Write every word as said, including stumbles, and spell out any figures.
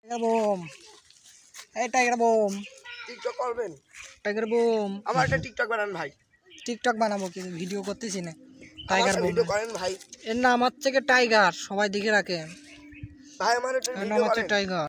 Tiger bomb, এই tiger bomb, TikTok করবেন? Tiger bomb. আমার একটা টিকটক বানান ভাই। টিকটক বানাবো কিন্তু ভিডিও করতেছি না। আমার টাইগার একটা বোম ভিডিও করেন ভাই। এর নাম হচ্ছে টাইগার, সবাই দেখে রাখেন। ভাই আমার একটা এর নাম ভিডিও হচ্ছে করেন। টাইগার।